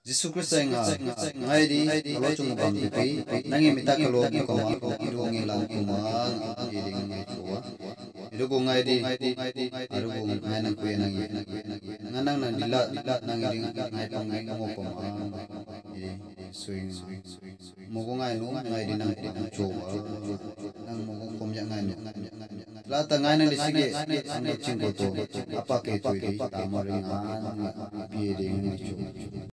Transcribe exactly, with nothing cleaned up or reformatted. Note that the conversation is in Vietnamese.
Jesu Christa ngah ngai di kalau cuma bahmtipi nangi mita kahlo ko ma ko iru ngi lang kuma iding ngai chua iru ko ngai di aru ko ngai nang ku nangi nganang nang dila nangi ding ngai pang ngai ngo ko ma i swing mo ko ngai no ngai di nang nang chua nang mo ko kom ya ngai la ta ngai nang di sige ang ching ko to apa ke tu di ta mo ring pi ding ngai chua